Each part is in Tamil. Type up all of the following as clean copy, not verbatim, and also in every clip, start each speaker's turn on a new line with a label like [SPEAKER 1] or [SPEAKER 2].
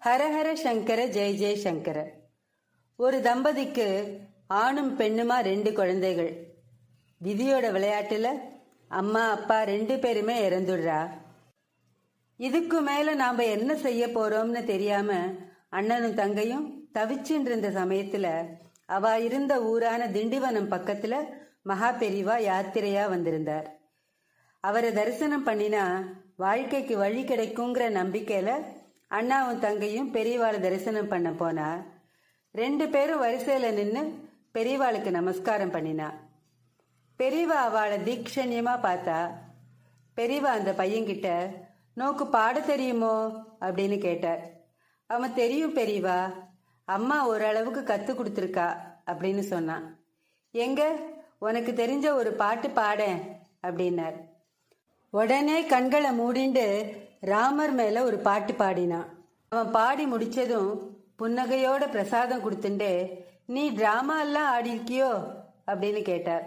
[SPEAKER 1] ஹரஹர சங்கர ஜெய ஜெய சங்கர. ஒரு தம்பதிக்கு ஆணும் பெண்ணுமா 2 குழந்தைகள். விதியோட விளையாட்டுல அம்மா அப்பா 2 பேருமே இறந்துடுறா. இதுக்கு மேல நாம என்ன செய்ய போறோம்னு தெரியாம அண்ணனும் தங்கையும் தவிச்சுட்டு இருந்த சமயத்துல அவ இருந்த ஊரான திண்டிவனம் பக்கத்துல மகா பெரிவா யாத்திரையா வந்திருந்தார். அவரை தரிசனம் பண்ணினா வாழ்க்கைக்கு வழி கிடைக்குங்கிற நம்பிக்கையில அண்ணாவும் தங்கையும் பெரியவாளை தரிசனம் பண்ண போனா. 2 பேரும் வரிசையில நின்று பெரியவாளுக்கு நமஸ்காரம் பண்ணினா. பெரியவா அவளை தீக்ஷண்யமா பார்த்தா. பெரியவா அந்த பையன்கிட்ட நோக்கு பாட தெரியுமோ அப்படின்னு கேட்டார். அவன் தெரியும் பெரியவா, அம்மா ஓரளவுக்கு கத்து கொடுத்துருக்கா அப்படின்னு சொன்னான். எங்க உனக்கு தெரிஞ்ச ஒரு பாட்டு பாடேன் அப்படின்னார். உடனே கண்களை மூடிண்டு ராமர் மேல ஒரு பாட்டு பாடினான். அவன் பாடி முடிச்சதும் புன்னகையோட பிரசாதம் கொடுத்துட்டு நீ டிராமா எல்லாம் ஆடிருக்கியோ அப்படின்னு கேட்டார்.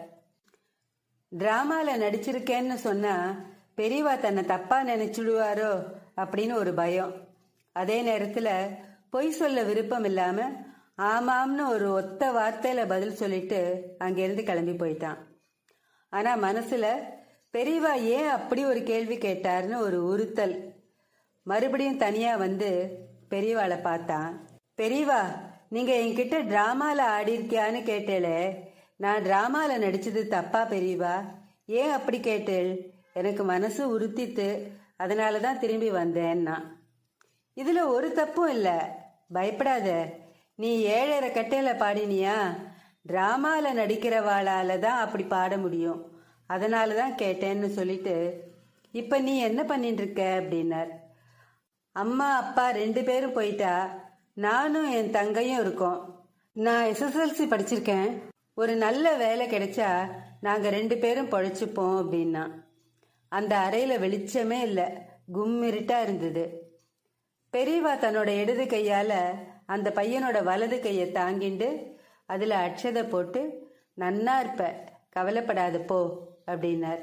[SPEAKER 1] டிராமால நடிச்சிருக்கேன்னு சொன்னா பெரியவா தன்னை தப்பா நினைச்சுடுவாரோ அப்படின்னு ஒரு பயம். அதே நேரத்துல பொய் சொல்ல விருப்பம் இல்லாம ஆமாம்னு ஒரு ஒத்த வார்த்தையில பதில் சொல்லிட்டு அங்கிருந்து கிளம்பி போயிட்டான். ஆனா மனசுல பெரியவா ஏன் அப்படி ஒரு கேள்வி கேட்டார்னு ஒரு உறுத்தல். மறுபடியும் தனியா வந்து பெரியவாளை பார்த்தான். பெரியவா, நீங்க என்கிட்ட டிராமால ஆடிருக்கியான்னு கேட்டேளே, நான் டிராமால நடிச்சது தப்பா பெரியவா? ஏன் அப்படி கேட்டேள்? எனக்கு மனசு உறுத்தித்து, அதனாலதான் திரும்பி வந்தேன்னா. இதுல ஒரு தப்பும் இல்ல, பயப்படாத. நீ 7.5 கட்டையில பாடினியா? டிராமால நடிக்கிறவாளால தான் அப்படி பாட முடியும், அதனாலதான் கேட்டேன்னு சொல்லிட்டு இப்ப நீ என்ன பண்ணிட்டு இருக்க அப்படின்னார். அம்மா அப்பா 2 பேரும் போயிட்டா, நானும் என் தங்கையும் இருக்கோம். நான் SSLC படிச்சிருக்கேன். ஒரு நல்ல வேலை கிடைச்சா நாங்க 2 பேரும் பொழைச்சுப்போம் அப்படின்னா. அந்த அறையில வெளிச்சமே இல்லை, கும்மிருட்டா இருந்தது. பெரியவா தன்னோட இடது கையால அந்த பையனோட வலது கையை தாங்கிண்டு அதுல அட்சதை போட்டு நன்னா இருப்ப, கவலைப்படாத போ அப்படின்னார்.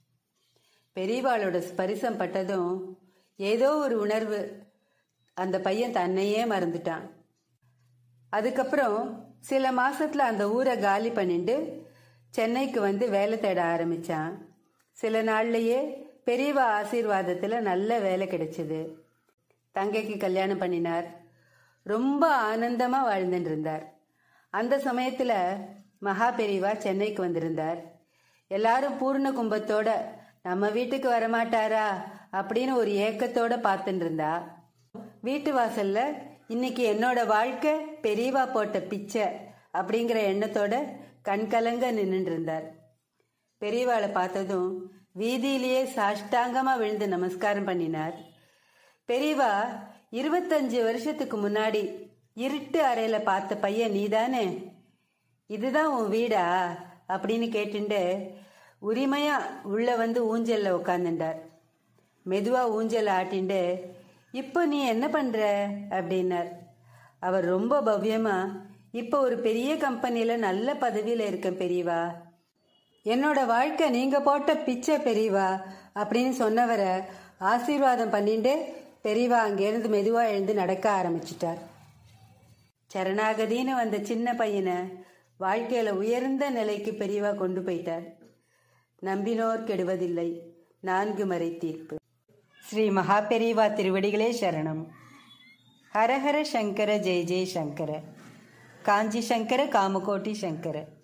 [SPEAKER 1] பெரியவாளோட ஸ்பரிசம் பட்டதும் ஏதோ ஒரு உணர்வு. அந்த பையன் தன்னையே மறந்துட்டான். அதுக்கப்புறம் சில மாசத்துல அந்த ஊரை காலி பண்ணிட்டு சென்னைக்கு வந்து வேலை தேட ஆரம்பிச்சான். சில நாள்லயே பெரியவா ஆசீர்வாதத்துல நல்ல வேலை கிடைச்சது. தங்கைக்கு கல்யாணம் பண்ணினார். ரொம்ப ஆனந்தமா வாழ்ந்துட்டு இருந்தார். அந்த சமயத்துல மகா பெரியவா சென்னைக்கு வந்திருந்தார். எல்லாரும் பூர்ண கும்பத்தோட நம்ம வீட்டுக்கு வரமாட்டாரா அப்படின்னு ஒரு ஏக்கத்தோட பார்த்துட்டு இருந்தா. வீட்டு வாசல்ல இன்னைக்கு என்னோட வாழ்க்கை பெரியவா போட்ட பிச்சை அப்படிங்கிற எண்ணத்தோட கண்கலங்க நின்றுட்டு இருந்தார். பெரியவாளை பார்த்ததும் வீதியிலேயே சாஷ்டாங்கமா விழுந்து நமஸ்காரம் பண்ணினார். பெரியவா, 25 வருஷத்துக்கு முன்னாடி இருட்டு அறையில பார்த்த பையன் நீதானே? இதுதான் உன் வீடா அப்படின்னு கேட்டுண்டு உரிமையா உள்ள வந்து ஊஞ்சல்ல உட்காந்துட்டார். மெதுவா ஊஞ்சல் ஆட்டிண்டு இப்போ நீ என்ன பண்ற அப்படின்னார். அவர் ரொம்ப பவ்யமா, இப்போ ஒரு பெரிய கம்பெனில நல்ல பதவியில இருக்கேன் பெரியவா. என்னோட வாழ்க்கை நீங்க போட்ட பிச்சை பெரியவா அப்படின்னு சொன்னவரை ஆசீர்வாதம் பண்ணிட்டு பெரியவா அங்கிருந்து மெதுவா எழுந்து நடக்க ஆரம்பிச்சிட்டார். சரணாகதின்னு வந்த சின்ன பையனை வாழ்க்கையில உயர்ந்த நிலைக்கு பெரியவா கொண்டு போயிட்டார். நம்பினோர் கெடுவதில்லை, 4 மறை தீர்ப்பு. ஸ்ரீ மகா பெரியவா திருவடிகளே சரணம். ஹரஹர சங்கர ஜெய ஜெய சங்கர. காஞ்சி சங்கர காமகோட்டி சங்கர.